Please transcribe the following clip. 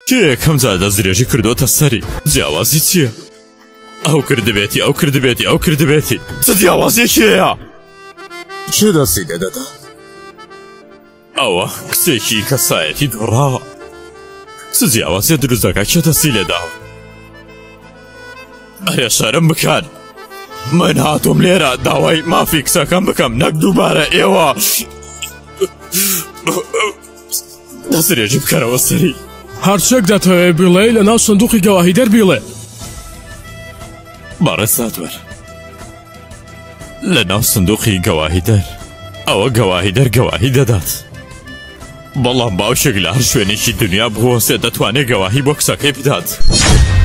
کێ یەکەم جار دەستدرێژی کردوتە سەری؟ جیاوازی چییە؟ ئەو کردبێتی ئەو کردبێتی ئەو کردبێتی چ جیاوازیەکیەیە؟ چێ دەستی لێدەدا؟ ئەوە کچێکی کەسایەتی دۆڕاوە. چ جیاوازیە دروست دەکات کێ دەستی لێداوە؟ ئەرێ شەرم بکەن، من هاتووم لێرە داوای مافی کچەکەم بکەم نەک دووبارە ئێوە دەستدرێژی بکەرەوە سەری. هەرچێک دەتەوێت بڵێ لە ناو سندوقی گەواهی دەربیڵێ. بەڕێستادوەر لە ناو سندوقی گەواهی دەر ئەوە گەواهی دەر گەواهی دەدات، بەڵام باوشێک لە هەر شوێنێکی دنیا بوەسێ دەتوانێت گەواهی بۆ کچەکەی بدات.